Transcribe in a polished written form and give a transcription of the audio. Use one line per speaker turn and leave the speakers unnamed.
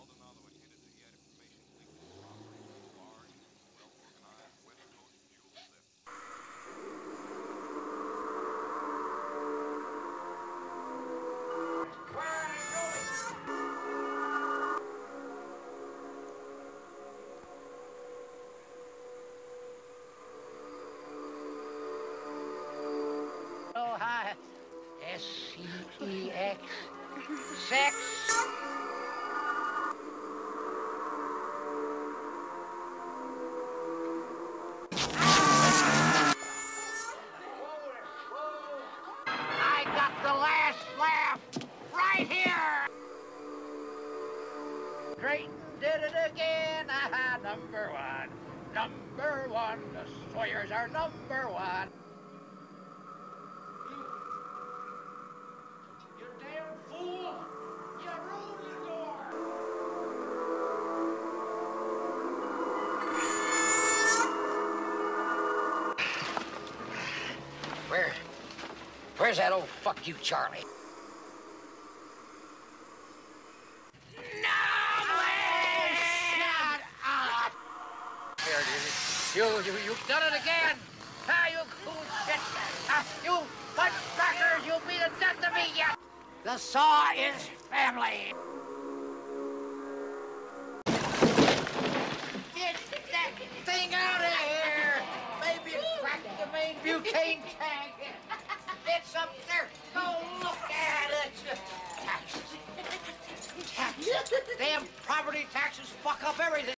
Maldonado had hinted that he had information linking the robbery to a large, well-organized West Coast jewel theft.
Oh, hi. S-C-E-X. Sex. I got the last laugh right here. Drayton did it again. Aha, number one. Number one. The Sawyers are number one. You damn fool! You ruined the door! Where's that old fuck you, Charlie? No! Shut up! There it is. You've done it again! Ah, you cool shit! Ah, you buttcrackers! You'll be the death of me yet! The saw is family! Get that thing out of here! Maybe it cracked the main butane tank! It's up there! Go look at it! Taxes! Taxes! Damn property taxes fuck up everything!